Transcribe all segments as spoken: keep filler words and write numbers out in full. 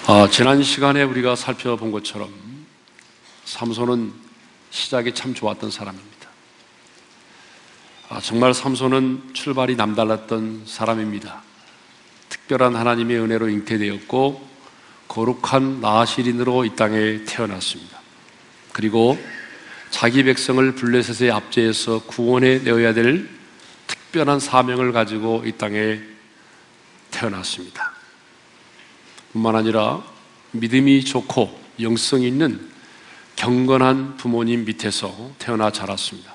아, 지난 시간에 우리가 살펴본 것처럼 삼손은 시작이 참 좋았던 사람입니다. 아, 정말 삼손은 출발이 남달랐던 사람입니다. 특별한 하나님의 은혜로 잉태되었고 거룩한 나아실인으로 이 땅에 태어났습니다. 그리고 자기 백성을 블레셋의 압제에서 구원해 내어야 될 특별한 사명을 가지고 이 땅에 태어났습니다. 뿐만 아니라 믿음이 좋고 영성이 있는 경건한 부모님 밑에서 태어나 자랐습니다.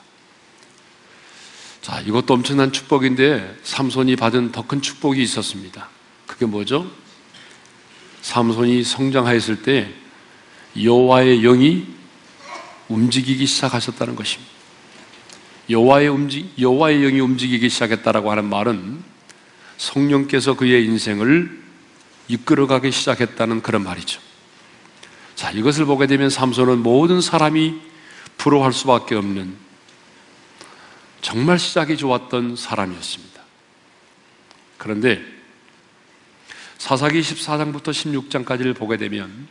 자, 이것도 엄청난 축복인데 삼손이 받은 더 큰 축복이 있었습니다. 그게 뭐죠? 삼손이 성장하였을 때 여호와의 영이 움직이기 시작하셨다는 것입니다. 여호와의 움직 여호와의 영이 움직이기 시작했다라고 하는 말은 성령께서 그의 인생을 이끌어가기 시작했다는 그런 말이죠. 자, 이것을 보게 되면 삼손은 모든 사람이 부러워할 수밖에 없는 정말 시작이 좋았던 사람이었습니다. 그런데 사사기 십사 장부터 십육 장까지를 보게 되면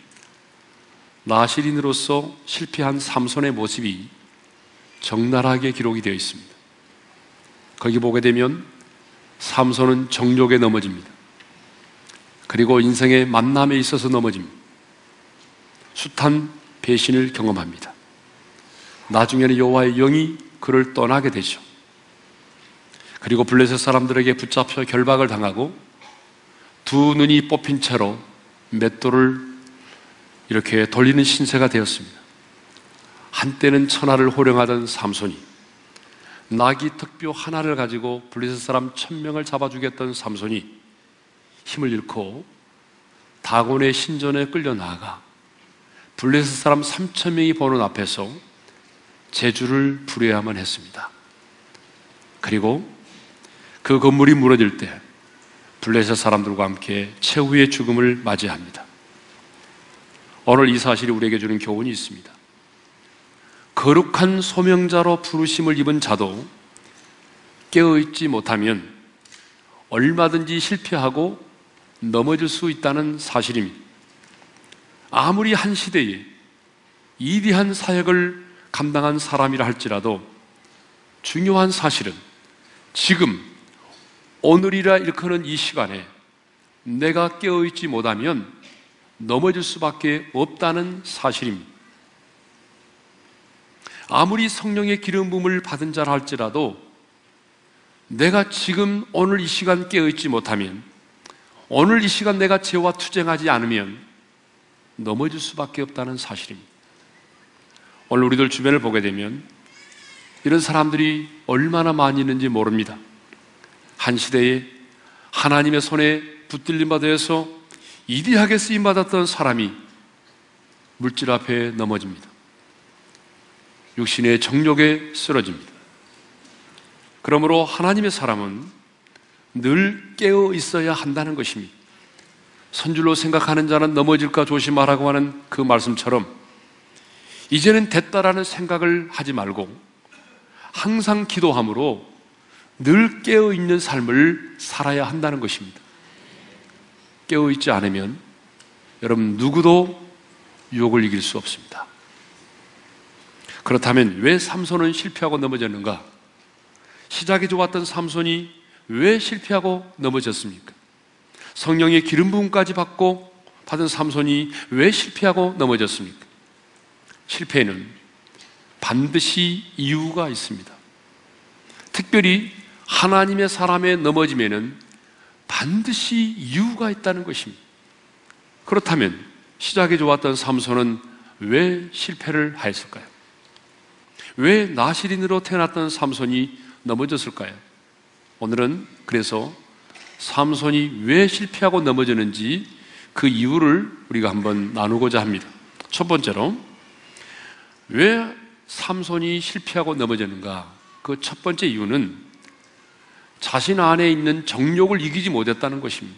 나실인으로서 실패한 삼손의 모습이 적나라하게 기록이 되어 있습니다. 거기 보게 되면 삼손은 정욕에 넘어집니다. 그리고 인생의 만남에 있어서 넘어집니다. 숱한 배신을 경험합니다. 나중에는 여호와의 영이 그를 떠나게 되죠. 그리고 블레셋 사람들에게 붙잡혀 결박을 당하고 두 눈이 뽑힌 채로 맷돌을 이렇게 돌리는 신세가 되었습니다. 한때는 천하를 호령하던 삼손이, 나귀 특뼈 하나를 가지고 블레셋 사람 천 명을 잡아 죽였던 삼손이 힘을 잃고 다곤의 신전에 끌려 나아가 블레셋 사람 삼천 명이 보는 앞에서 제주를 부려야만 했습니다. 그리고 그 건물이 무너질 때 블레셋 사람들과 함께 최후의 죽음을 맞이합니다. 오늘 이 사실이 우리에게 주는 교훈이 있습니다. 거룩한 소명자로 부르심을 입은 자도 깨어있지 못하면 얼마든지 실패하고 넘어질 수 있다는 사실입니다. 아무리 한 시대에 위대한 사역을 감당한 사람이라 할지라도 중요한 사실은 지금 오늘이라 일컫는 이 시간에 내가 깨어있지 못하면 넘어질 수밖에 없다는 사실입니다. 아무리 성령의 기름 부음을 받은 자라 할지라도 내가 지금 오늘 이 시간 깨어있지 못하면, 오늘 이 시간 내가 죄와 투쟁하지 않으면 넘어질 수밖에 없다는 사실입니다. 오늘 우리들 주변을 보게 되면 이런 사람들이 얼마나 많이 있는지 모릅니다. 한 시대에 하나님의 손에 붙들림 받아서 위대하게 쓰임받았던 사람이 물질 앞에 넘어집니다. 육신의 정욕에 쓰러집니다. 그러므로 하나님의 사람은 늘 깨어 있어야 한다는 것입니다. 선줄로 생각하는 자는 넘어질까 조심하라고 하는 그 말씀처럼 이제는 됐다라는 생각을 하지 말고 항상 기도함으로 늘 깨어 있는 삶을 살아야 한다는 것입니다. 깨어 있지 않으면 여러분 누구도 유혹을 이길 수 없습니다. 그렇다면 왜 삼손은 실패하고 넘어졌는가? 시작이 좋았던 삼손이 왜 실패하고 넘어졌습니까? 성령의 기름 부음까지 받고 받은 삼손이 왜 실패하고 넘어졌습니까? 실패에는 반드시 이유가 있습니다. 특별히 하나님의 사람의 넘어짐에는 반드시 이유가 있다는 것입니다. 그렇다면 시작이 좋았던 삼손은 왜 실패를 하였을까요? 왜 나실인으로 태어났던 삼손이 넘어졌을까요? 오늘은 그래서 삼손이 왜 실패하고 넘어졌는지 그 이유를 우리가 한번 나누고자 합니다. 첫 번째로, 왜 삼손이 실패하고 넘어졌는가? 그 첫 번째 이유는 자신 안에 있는 정욕을 이기지 못했다는 것입니다.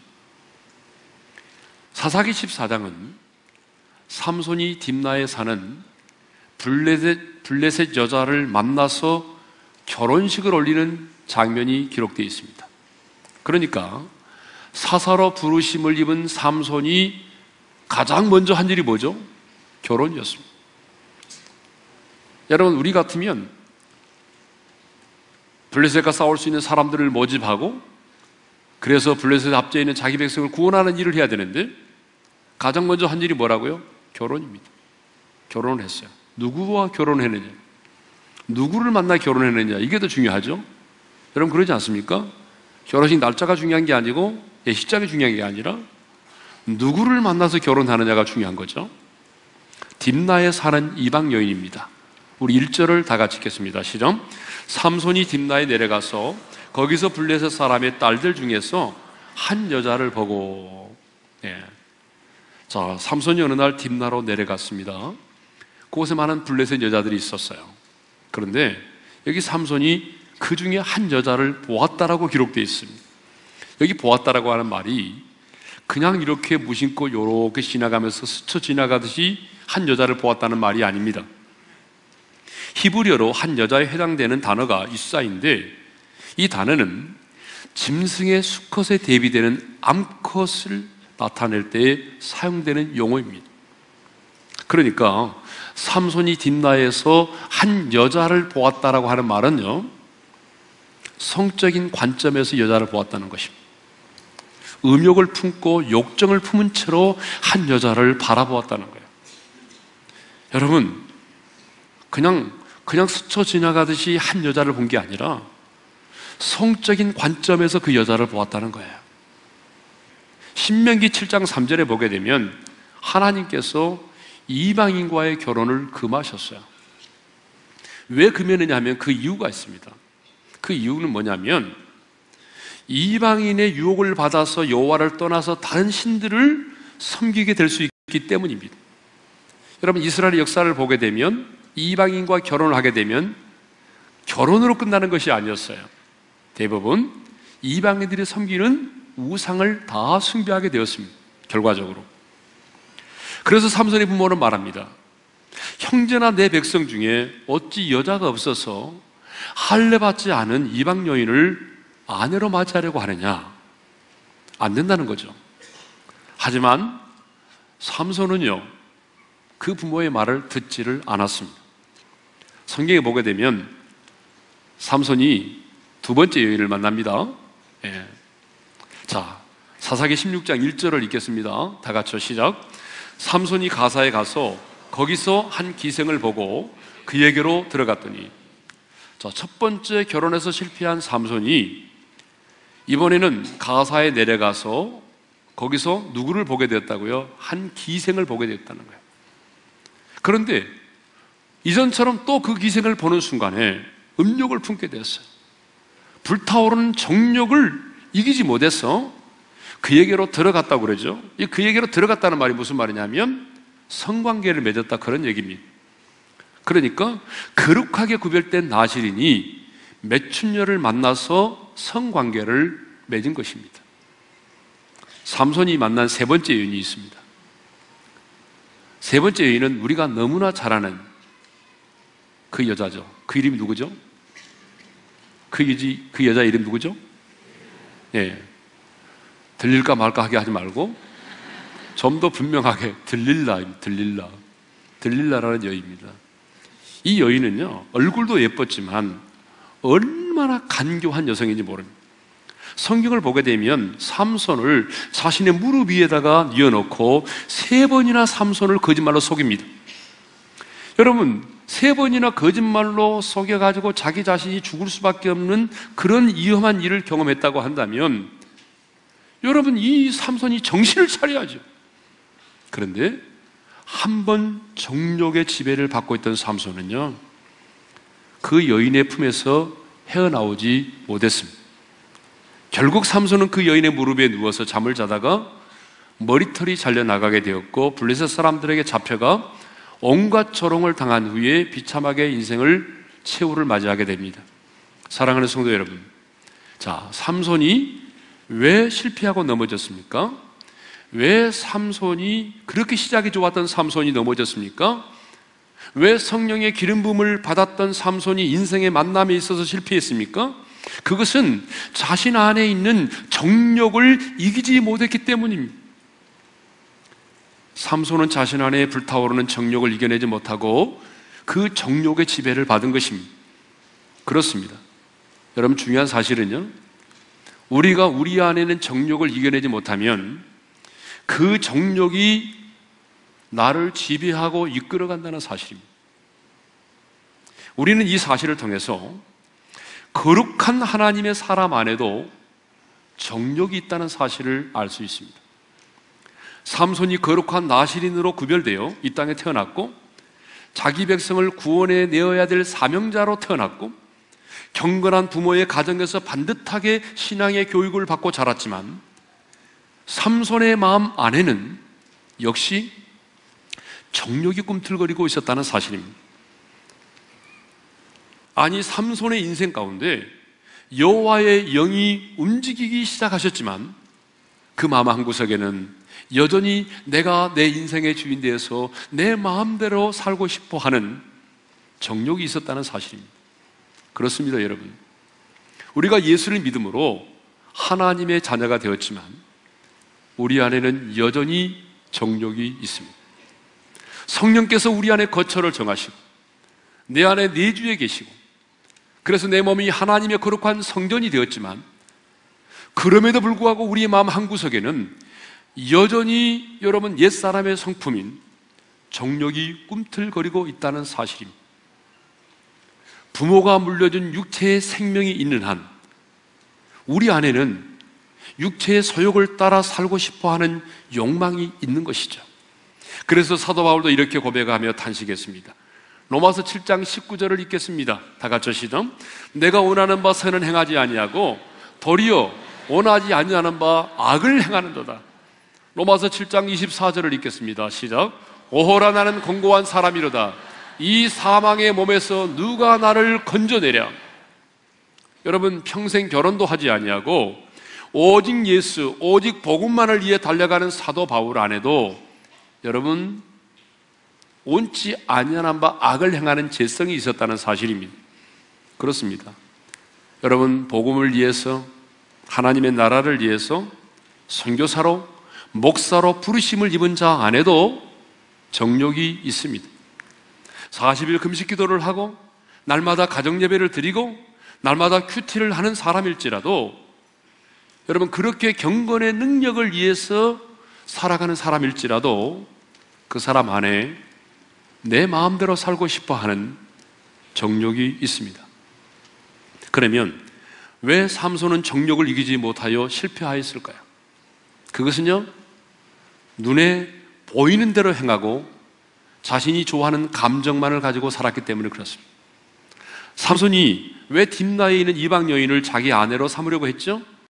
사사기 십사 장은 삼손이 딥나에 사는 블레셋, 블레셋 여자를 만나서 결혼식을 올리는 장면이 기록되어 있습니다. 그러니까 사사로 부르심을 입은 삼손이 가장 먼저 한 일이 뭐죠? 결혼이었습니다. 여러분, 우리 같으면 블레셋과 싸울 수 있는 사람들을 모집하고 그래서 블레셋 앞에 있는 자기 백성을 구원하는 일을 해야 되는데 가장 먼저 한 일이 뭐라고요? 결혼입니다. 결혼을 했어요. 누구와 결혼했느냐? 누구를 만나 결혼했느냐? 이게 더 중요하죠? 여러분 그러지 않습니까? 결혼식 날짜가 중요한 게 아니고 예식장이 중요한 게 아니라 누구를 만나서 결혼하느냐가 중요한 거죠. 딥나에 사는 이방 여인입니다. 우리 일 절을 다 같이 읽겠습니다. 시작. 삼손이 딥나에 내려가서 거기서 블레셋 사람의 딸들 중에서 한 여자를 보고, 예. 자, 삼손이 어느 날 딥나로 내려갔습니다. 그곳에 많은 블레셋 여자들이 있었어요. 그런데 여기 삼손이 그 중에 한 여자를 보았다라고 기록되어 있습니다. 여기 보았다라고 하는 말이 그냥 이렇게 무심코 요렇게 지나가면서 스쳐 지나가듯이 한 여자를 보았다는 말이 아닙니다. 히브리어로 한 여자에 해당되는 단어가 이사인데 이 단어는 짐승의 수컷에 대비되는 암컷을 나타낼 때에 사용되는 용어입니다. 그러니까 삼손이 딥나에서 한 여자를 보았다라고 하는 말은요, 성적인 관점에서 여자를 보았다는 것입니다. 음욕을 품고 욕정을 품은 채로 한 여자를 바라보았다는 거예요. 여러분, 그냥 그냥 스쳐 지나가듯이 한 여자를 본 게 아니라 성적인 관점에서 그 여자를 보았다는 거예요. 신명기 칠 장 삼 절에 보게 되면 하나님께서 이방인과의 결혼을 금하셨어요. 왜 금했느냐 하면 그 이유가 있습니다. 그 이유는 뭐냐면 이방인의 유혹을 받아서 여호와를 떠나서 다른 신들을 섬기게 될 수 있기 때문입니다. 여러분, 이스라엘의 역사를 보게 되면 이방인과 결혼을 하게 되면 결혼으로 끝나는 것이 아니었어요. 대부분 이방인들이 섬기는 우상을 다 숭배하게 되었습니다. 결과적으로. 그래서 삼손의 부모는 말합니다. 형제나 내 백성 중에 어찌 여자가 없어서 할례받지 않은 이방 여인을 아내로 맞이하려고 하느냐? 안 된다는 거죠. 하지만 삼손은요, 그 부모의 말을 듣지를 않았습니다. 성경에 보게 되면 삼손이 두 번째 여인을 만납니다. 예. 자, 사사기 십육 장 일 절을 읽겠습니다. 다 같이 시작. 삼손이 가사에 가서 거기서 한 기생을 보고 그에게로 들어갔더니, 자, 첫 번째 결혼해서 실패한 삼손이 이번에는 가사에 내려가서 거기서 누구를 보게 되었다고요? 한 기생을 보게 되었다는 거예요. 그런데 이전처럼 또 그 기생을 보는 순간에 음욕을 품게 되었어요. 불타오르는 정욕을 이기지 못해서 그에게로 들어갔다고 그러죠. 이 그에게로 들어갔다는 말이 무슨 말이냐면 성관계를 맺었다, 그런 얘기입니다. 그러니까 거룩하게 구별된 나실인이 매춘녀를 만나서 성관계를 맺은 것입니다. 삼손이 만난 세 번째 여인이 있습니다. 세 번째 여인은 우리가 너무나 잘 아는 그 여자죠. 그 이름이 누구죠? 그, 여지, 그 여자 이름 누구죠? 예. 들릴까 말까 하게 하지 말고 좀 더 분명하게 들릴라, 들릴라. 들릴라라는 여인입니다. 이 여인은요, 얼굴도 예뻤지만 얼마나 간교한 여성인지 모릅니다. 성경을 보게 되면 삼손을 자신의 무릎 위에다가 뉘어놓고 세 번이나 삼손을 거짓말로 속입니다. 여러분, 세 번이나 거짓말로 속여가지고 자기 자신이 죽을 수밖에 없는 그런 위험한 일을 경험했다고 한다면 여러분, 이 삼손이 정신을 차려야죠. 그런데 한 번 정욕의 지배를 받고 있던 삼손은요, 그 여인의 품에서 헤어나오지 못했습니다. 결국 삼손은 그 여인의 무릎에 누워서 잠을 자다가 머리털이 잘려나가게 되었고 블레셋 사람들에게 잡혀가 온갖 조롱을 당한 후에 비참하게 인생을 최후를 맞이하게 됩니다. 사랑하는 성도 여러분, 자, 삼손이 왜 실패하고 넘어졌습니까? 왜 삼손이, 그렇게 시작이 좋았던 삼손이 넘어졌습니까? 왜 성령의 기름 부음을 받았던 삼손이 인생의 만남에 있어서 실패했습니까? 그것은 자신 안에 있는 정욕을 이기지 못했기 때문입니다. 삼손은 자신 안에 불타오르는 정욕을 이겨내지 못하고 그 정욕의 지배를 받은 것입니다. 그렇습니다. 여러분, 중요한 사실은요, 우리가 우리 안에는 정욕을 이겨내지 못하면 그 정욕이 나를 지배하고 이끌어간다는 사실입니다. 우리는 이 사실을 통해서 거룩한 하나님의 사람 안에도 정욕이 있다는 사실을 알 수 있습니다. 삼손이 거룩한 나실인으로 구별되어 이 땅에 태어났고, 자기 백성을 구원해 내어야 될 사명자로 태어났고, 경건한 부모의 가정에서 반듯하게 신앙의 교육을 받고 자랐지만, 삼손의 마음 안에는 역시 정욕이 꿈틀거리고 있었다는 사실입니다. 아니, 삼손의 인생 가운데 여호와의 영이 움직이기 시작하셨지만 그 마음 한구석에는 여전히 내가 내 인생의 주인 되어서 내 마음대로 살고 싶어 하는 정욕이 있었다는 사실입니다. 그렇습니다, 여러분. 우리가 예수를 믿음으로 하나님의 자녀가 되었지만 우리 안에는 여전히 정욕이 있습니다. 성령께서 우리 안에 거처를 정하시고 내 안에 내주에 계시고, 그래서 내 몸이 하나님의 거룩한 성전이 되었지만 그럼에도 불구하고 우리의 마음 한구석에는 여전히 여러분 옛사람의 성품인 정욕이 꿈틀거리고 있다는 사실입니다. 부모가 물려준 육체의 생명이 있는 한 우리 안에는 육체의 소욕을 따라 살고 싶어하는 욕망이 있는 것이죠. 그래서 사도 바울도 이렇게 고백하며 탄식했습니다. 로마서 칠 장 십구 절을 읽겠습니다. 다 같이 시작. 내가 원하는 바 선은 행하지 아니하고 도리어 원하지 아니하는 바 악을 행하는도다. 로마서 칠 장 이십사 절을 읽겠습니다. 시작. 오호라, 나는 공고한 사람이로다. 이 사망의 몸에서 누가 나를 건져내랴. 여러분, 평생 결혼도 하지 아니하고 오직 예수, 오직 복음만을 위해 달려가는 사도 바울 안에도 여러분 옳지 아니한 바 악을 행하는 죄성이 있었다는 사실입니다. 그렇습니다. 여러분, 복음을 위해서, 하나님의 나라를 위해서 선교사로, 목사로 부르심을 입은 자 안에도 정욕이 있습니다. 사십 일 금식 기도를 하고 날마다 가정 예배를 드리고 날마다 큐티를 하는 사람일지라도 여러분, 그렇게 경건의 능력을 위해서 살아가는 사람일지라도 그 사람 안에 내 마음대로 살고 싶어 하는 정욕이 있습니다. 그러면 왜 삼손은 정욕을 이기지 못하여 실패하였을까요? 그것은요, 눈에 보이는 대로 행하고 자신이 좋아하는 감정만을 가지고 살았기 때문에 그렇습니다. 삼손이 왜 딥나에 있는 이방 여인을 자기 아내로 삼으려고 했죠?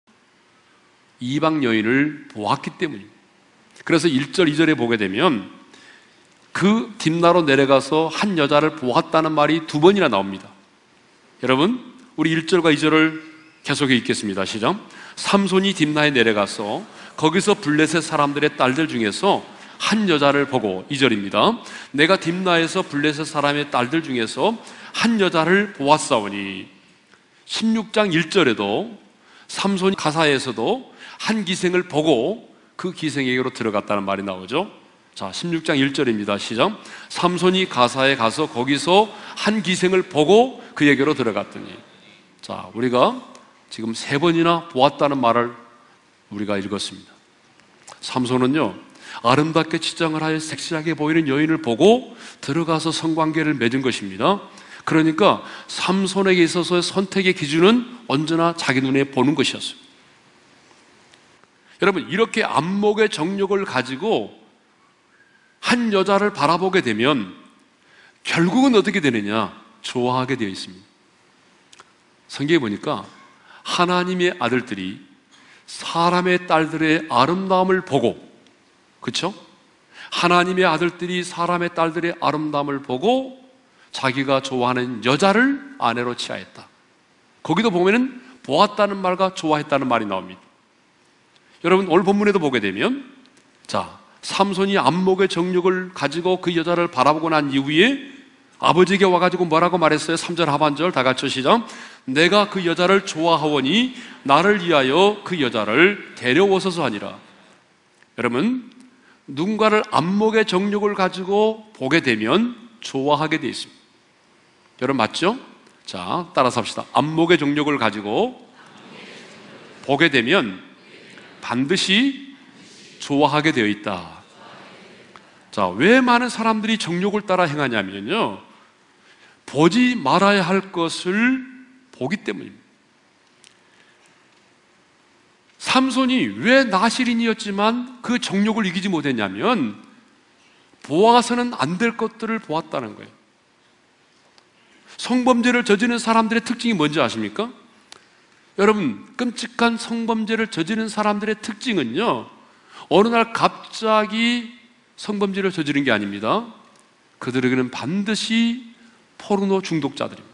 이방 여인을 보았기 때문입니다. 그래서 일 절, 이 절에 보게 되면 그 딥나로 내려가서 한 여자를 보았다는 말이 두 번이나 나옵니다. 여러분, 우리 일 절과 이 절을 계속해 읽겠습니다. 시작. 삼손이 딥나에 내려가서 거기서 블레셋 사람들의 딸들 중에서 한 여자를 보고, 이 절입니다. 내가 딥나에서 블레셋 사람의 딸들 중에서 한 여자를 보았사오니. 십육 장 일 절에도 삼손이 가사에서도 한 기생을 보고 그 기생에게로 들어갔다는 말이 나오죠. 자, 십육 장 일 절입니다. 시작. 삼손이 가사에 가서 거기서 한 기생을 보고 그에게로 들어갔더니. 자, 우리가 지금 세 번이나 보았다는 말을 우리가 읽었습니다. 삼손은요, 아름답게 치장을 하여 섹시하게 보이는 여인을 보고 들어가서 성관계를 맺은 것입니다. 그러니까 삼손에게 있어서의 선택의 기준은 언제나 자기 눈에 보는 것이었어요. 여러분, 이렇게 안목의 정욕을 가지고 한 여자를 바라보게 되면 결국은 어떻게 되느냐? 좋아하게 되어 있습니다. 성경에 보니까 하나님의 아들들이 사람의 딸들의 아름다움을 보고, 그렇죠? 하나님의 아들들이 사람의 딸들의 아름다움을 보고 자기가 좋아하는 여자를 아내로 취하였다. 거기도 보면은 보았다는 말과 좋아했다는 말이 나옵니다. 여러분, 오늘 본문에도 보게 되면, 자, 삼손이 안목의 정욕을 가지고 그 여자를 바라보고 난 이후에 아버지에게 와가지고 뭐라고 말했어요? 삼 절 하반절 다 같이 시작. 내가 그 여자를 좋아하오니 나를 위하여 그 여자를 데려오소서 하니라. 여러분, 누군가를 안목의 정욕을 가지고 보게 되면 좋아하게 되어 있습니다. 여러분 맞죠? 자, 따라서 합시다. 안목의 정욕을 가지고 보게 되면 반드시 좋아하게 되어 있다. 자, 왜 많은 사람들이 정욕을 따라 행하냐면요, 보지 말아야 할 것을 보기 때문입니다. 삼손이 왜 나실인이었지만 그 정욕을 이기지 못했냐면 보아서는 안 될 것들을 보았다는 거예요. 성범죄를 저지르는 사람들의 특징이 뭔지 아십니까? 여러분, 끔찍한 성범죄를 저지르는 사람들의 특징은요, 어느 날 갑자기 성범죄를 저지른 게 아닙니다. 그들에게는 반드시 포르노 중독자들입니다.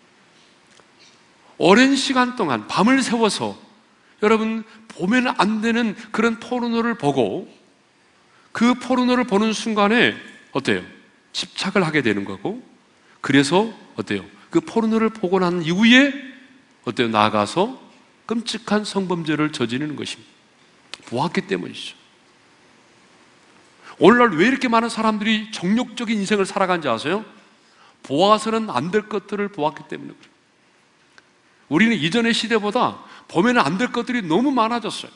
오랜 시간 동안 밤을 새워서 여러분 보면 안 되는 그런 포르노를 보고 그 포르노를 보는 순간에 어때요? 집착을 하게 되는 거고, 그래서 어때요? 그 포르노를 보고 난 이후에 어때요? 나아가서 끔찍한 성범죄를 저지르는 것입니다. 보았기 때문이죠. 오늘날 왜 이렇게 많은 사람들이 정욕적인 인생을 살아간지 아세요? 보아서는 안 될 것들을 보았기 때문에 그래요. 우리는 이전의 시대보다 보면 안 될 것들이 너무 많아졌어요.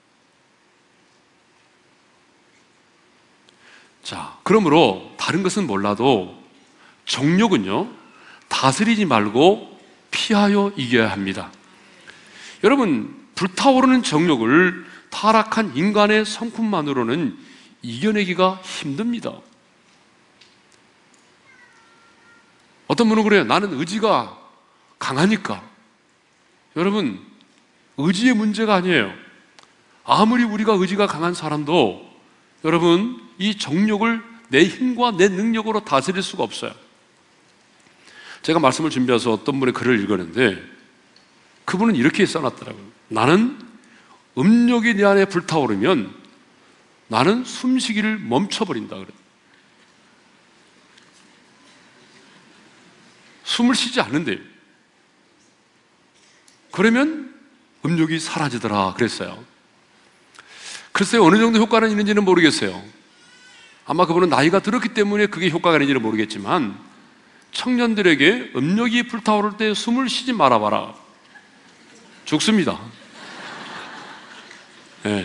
자, 그러므로 다른 것은 몰라도 정욕은요, 다스리지 말고 피하여 이겨야 합니다. 여러분, 불타오르는 정욕을 타락한 인간의 성품만으로는 이겨내기가 힘듭니다. 어떤 분은 그래요. 나는 의지가 강하니까. 여러분, 의지의 문제가 아니에요. 아무리 우리가 의지가 강한 사람도 여러분, 이 정욕을 내 힘과 내 능력으로 다스릴 수가 없어요. 제가 말씀을 준비해서 어떤 분의 글을 읽었는데 그분은 이렇게 써놨더라고요. 나는 음욕이 내 안에 불타오르면 나는 숨쉬기를 멈춰버린다 그래. 숨을 쉬지 않는데요. 그러면 음욕이 사라지더라 그랬어요. 글쎄요, 어느 정도 효과는 있는지는 모르겠어요. 아마 그분은 나이가 들었기 때문에 그게 효과가 있는지는 모르겠지만 청년들에게 음욕이 불타오를 때 숨을 쉬지 말아봐라. 죽습니다. 네.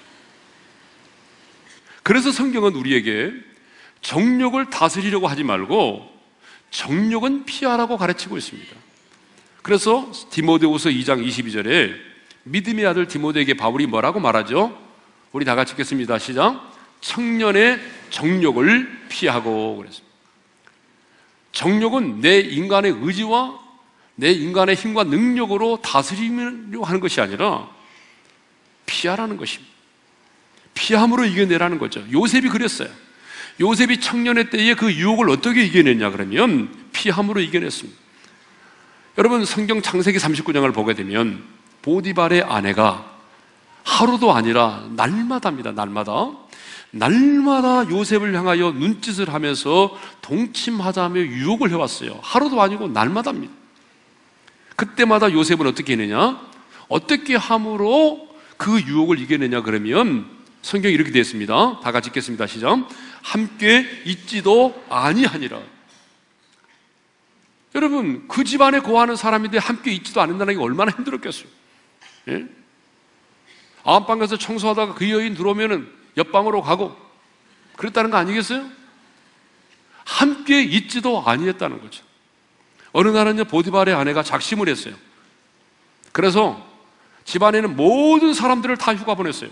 그래서 성경은 우리에게 정욕을 다스리려고 하지 말고 정욕은 피하라고 가르치고 있습니다. 그래서 디모데후서 이 장 이십이 절에 믿음의 아들 디모데에게 바울이 뭐라고 말하죠? 우리 다 같이 읽겠습니다. 시작. 청년의 정욕을 피하고 그랬습니다. 정욕은 내 인간의 의지와 내 인간의 힘과 능력으로 다스리려고 하는 것이 아니라 피하라는 것입니다. 피함으로 이겨내라는 거죠. 요셉이 그랬어요. 요셉이 청년의 때에 그 유혹을 어떻게 이겨냈냐 그러면 피함으로 이겨냈습니다. 여러분, 성경 창세기 삼십구 장을 보게 되면 보디발의 아내가 하루도 아니라 날마다입니다. 날마다 날마다 요셉을 향하여 눈짓을 하면서 동침하자며 유혹을 해왔어요. 하루도 아니고 날마다입니다. 그때마다 요셉은 어떻게 했느냐? 어떻게 함으로 그 유혹을 이겨내냐 그러면 성경이 이렇게 되어 있습니다. 다 같이 읽겠습니다. 시작. 함께 있지도 아니하니라. 여러분, 그 집안에 거하는 사람인데 함께 있지도 않는다는 게 얼마나 힘들었겠어요. 예? 안방 가서 청소하다가 그 여인 들어오면은 옆방으로 가고 그랬다는 거 아니겠어요? 함께 있지도 아니했다는 거죠. 어느 날은요, 보디발의 아내가 작심을 했어요. 그래서 집안에는 모든 사람들을 다 휴가 보냈어요.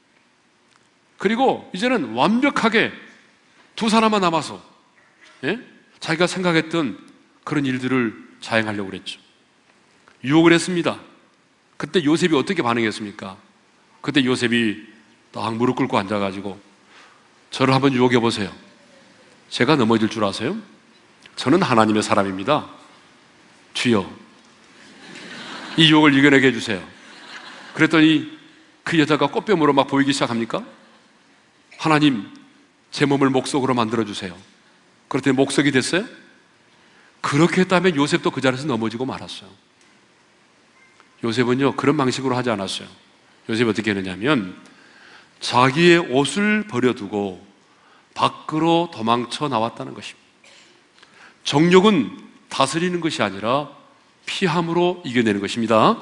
그리고 이제는 완벽하게 두 사람만 남아서 예? 자기가 생각했던 그런 일들을 자행하려고 그랬죠. 유혹을 했습니다. 그때 요셉이 어떻게 반응했습니까? 그때 요셉이 딱 무릎 꿇고 앉아가지고 저를 한번 유혹해 보세요. 제가 넘어질 줄 아세요? 저는 하나님의 사람입니다. 주여, 이 유혹을 이겨내게 해주세요. 그랬더니 그 여자가 꽃뱀으로 막 보이기 시작합니까? 하나님, 제 몸을 목석으로 만들어주세요. 그랬더니 목석이 됐어요? 그렇게 했다면 요셉도 그 자리에서 넘어지고 말았어요. 요셉은요, 그런 방식으로 하지 않았어요. 요셉이 어떻게 했느냐면 자기의 옷을 버려두고 밖으로 도망쳐 나왔다는 것입니다. 정욕은 다스리는 것이 아니라 피함으로 이겨내는 것입니다.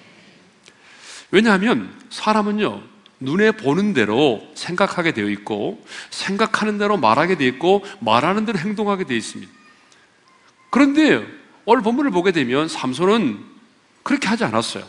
왜냐하면 사람은요, 눈에 보는 대로 생각하게 되어 있고, 생각하는 대로 말하게 되어 있고, 말하는 대로 행동하게 되어 있습니다. 그런데 오늘 본문을 보게 되면 삼손은 그렇게 하지 않았어요.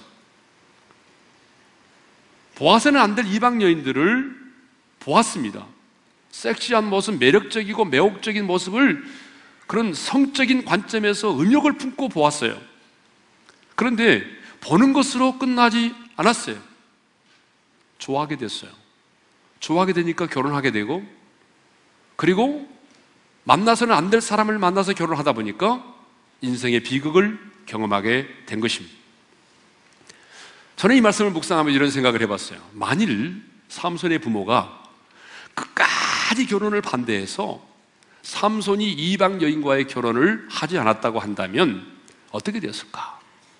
보아서는 안 될 이방 여인들을 보았습니다. 섹시한 모습, 매력적이고 매혹적인 모습을 그런 성적인 관점에서 음욕을 품고 보았어요. 그런데 보는 것으로 끝나지 않았어요. 좋아하게 됐어요. 좋아하게 되니까 결혼하게 되고, 그리고 만나서는 안 될 사람을 만나서 결혼하다 보니까 인생의 비극을 경험하게 된 것입니다. 저는 이 말씀을 묵상하며 이런 생각을 해봤어요. 만일 삼손의 부모가 끝까지 결혼을 반대해서 삼손이 이방 여인과의 결혼을 하지 않았다고 한다면 어떻게 되었을까?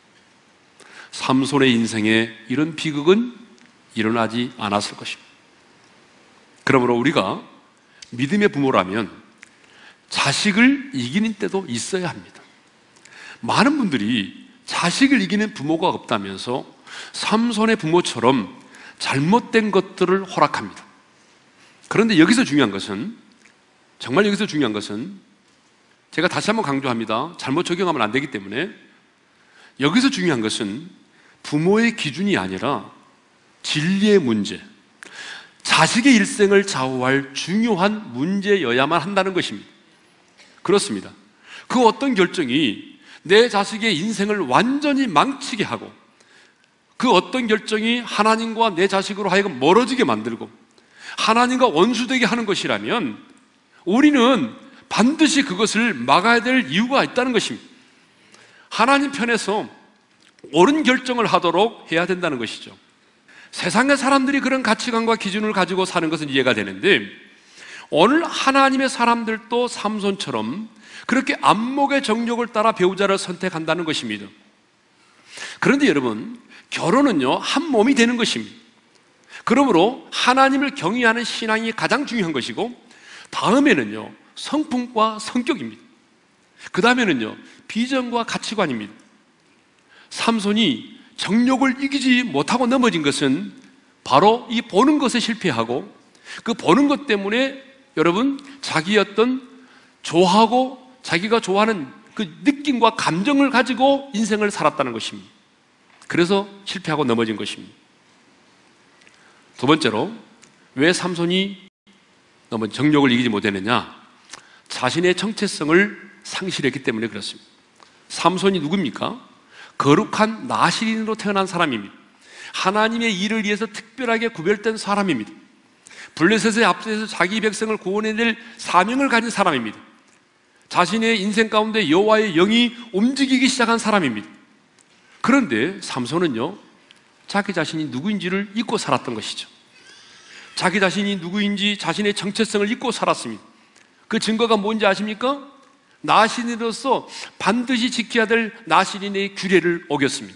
삼손의 인생에 이런 비극은 일어나지 않았을 것입니다. 그러므로 우리가 믿음의 부모라면 자식을 이기는 때도 있어야 합니다. 많은 분들이 자식을 이기는 부모가 없다면서 삼손의 부모처럼 잘못된 것들을 허락합니다. 그런데 여기서 중요한 것은, 정말 여기서 중요한 것은, 제가 다시 한번 강조합니다. 잘못 적용하면 안 되기 때문에, 여기서 중요한 것은 부모의 기준이 아니라 진리의 문제, 자식의 일생을 좌우할 중요한 문제여야만 한다는 것입니다. 그렇습니다. 그 어떤 결정이 내 자식의 인생을 완전히 망치게 하고, 그 어떤 결정이 하나님과 내 자식으로 하여금 멀어지게 만들고 하나님과 원수되게 하는 것이라면 우리는 반드시 그것을 막아야 될 이유가 있다는 것입니다. 하나님 편에서 옳은 결정을 하도록 해야 된다는 것이죠. 세상의 사람들이 그런 가치관과 기준을 가지고 사는 것은 이해가 되는데, 오늘 하나님의 사람들도 삼손처럼 그렇게 안목의 정욕을 따라 배우자를 선택한다는 것입니다. 그런데 여러분, 결혼은요, 한 몸이 되는 것입니다. 그러므로 하나님을 경외하는 신앙이 가장 중요한 것이고, 다음에는요, 성품과 성격입니다. 그 다음에는요, 비전과 가치관입니다. 삼손이 정욕을 이기지 못하고 넘어진 것은 바로 이 보는 것에 실패하고, 그 보는 것 때문에 여러분, 자기의 어떤 좋아하고 자기가 좋아하는 그 느낌과 감정을 가지고 인생을 살았다는 것입니다. 그래서 실패하고 넘어진 것입니다. 두 번째로, 왜 삼손이 너무 정욕을 이기지 못했느냐? 자신의 정체성을 상실했기 때문에 그렇습니다. 삼손이 누굽니까? 거룩한 나실인으로 태어난 사람입니다. 하나님의 일을 위해서 특별하게 구별된 사람입니다. 블레셋의 앞에서 자기 백성을 구원해낼 사명을 가진 사람입니다. 자신의 인생 가운데 여호와의 영이 움직이기 시작한 사람입니다. 그런데 삼손은요, 자기 자신이 누구인지를 잊고 살았던 것이죠. 자기 자신이 누구인지 자신의 정체성을 잊고 살았습니다. 그 증거가 뭔지 아십니까? 나실인으로서 반드시 지켜야 될 나실인의 규례를 어겼습니다.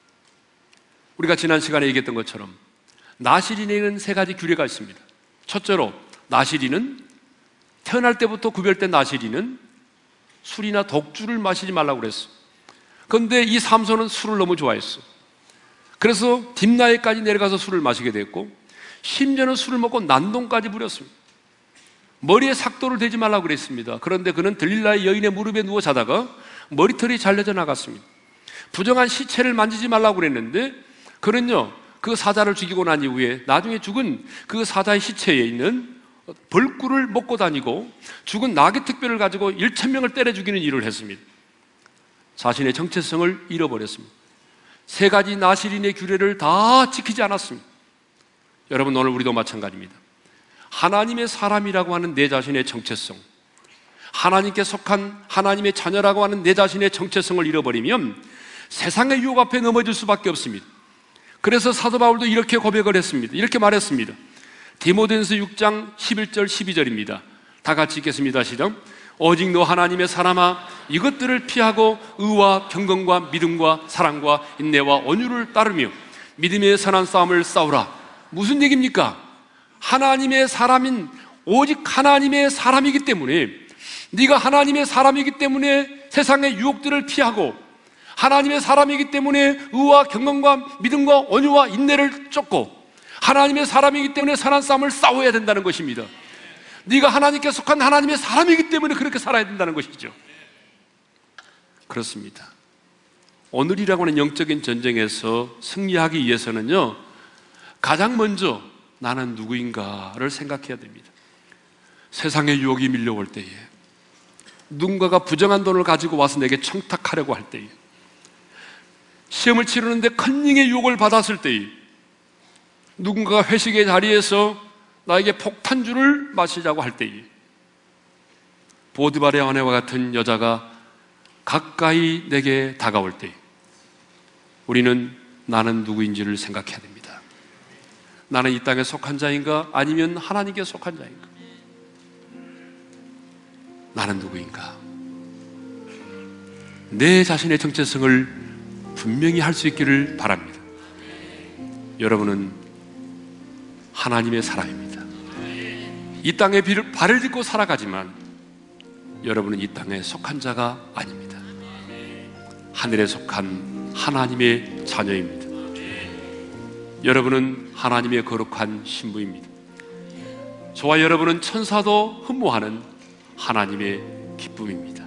우리가 지난 시간에 얘기했던 것처럼 나실인에는 세 가지 규례가 있습니다. 첫째로, 나실인은 태어날 때부터 구별된 나실인은 술이나 독주를 마시지 말라고 그랬어요. 그런데 이 삼손은 술을 너무 좋아했어. 그래서 딥나에까지 내려가서 술을 마시게 됐고, 심지어는 술을 먹고 난동까지 부렸습니다. 머리에 삭도를 대지 말라고 그랬습니다. 그런데 그는 들릴라의 여인의 무릎에 누워 자다가 머리털이 잘려져 나갔습니다. 부정한 시체를 만지지 말라고 그랬는데 그는요, 그 사자를 죽이고 난 이후에 나중에 죽은 그 사자의 시체에 있는 벌꿀을 먹고 다니고 죽은 나귀 특별을 가지고 일천 명을 때려 죽이는 일을 했습니다. 자신의 정체성을 잃어버렸습니다. 세 가지 나실인의 규례를 다 지키지 않았습니다. 여러분, 오늘 우리도 마찬가지입니다. 하나님의 사람이라고 하는 내 자신의 정체성, 하나님께 속한 하나님의 자녀라고 하는 내 자신의 정체성을 잃어버리면 세상의 유혹 앞에 넘어질 수밖에 없습니다. 그래서 사도 바울도 이렇게 고백을 했습니다. 이렇게 말했습니다. 디모데전서 육 장 십일 절 십이 절입니다. 다 같이 읽겠습니다. 시작. 오직 너 하나님의 사람아, 이것들을 피하고 의와 경건과 믿음과 사랑과 인내와 온유를 따르며 믿음의 선한 싸움을 싸우라. 무슨 얘기입니까? 하나님의 사람인 오직 하나님의 사람이기 때문에, 네가 하나님의 사람이기 때문에 세상의 유혹들을 피하고, 하나님의 사람이기 때문에 의와 경건과 믿음과 온유와 인내를 쫓고, 하나님의 사람이기 때문에 선한 싸움을 싸워야 된다는 것입니다. 네가 하나님께 속한 하나님의 사람이기 때문에 그렇게 살아야 된다는 것이죠. 그렇습니다. 오늘이라고 하는 영적인 전쟁에서 승리하기 위해서는요, 가장 먼저 나는 누구인가를 생각해야 됩니다. 세상의 유혹이 밀려올 때에, 누군가가 부정한 돈을 가지고 와서 내게 청탁하려고 할 때에, 시험을 치르는데 컨닝의 유혹을 받았을 때에, 누군가가 회식의 자리에서 나에게 폭탄주를 마시자고 할 때에, 보디발의 아내와 같은 여자가 가까이 내게 다가올 때에 우리는 나는 누구인지를 생각해야 됩니다. 나는 이 땅에 속한 자인가 아니면 하나님께 속한 자인가? 나는 누구인가? 내 자신의 정체성을 분명히 할 수 있기를 바랍니다. 여러분은 하나님의 사람입니다. 이 땅에 발을 딛고 살아가지만 여러분은 이 땅에 속한 자가 아닙니다. 하늘에 속한 하나님의 자녀입니다. 여러분은 하나님의 거룩한 신부입니다. 저와 여러분은 천사도 흠모하는 하나님의 기쁨입니다.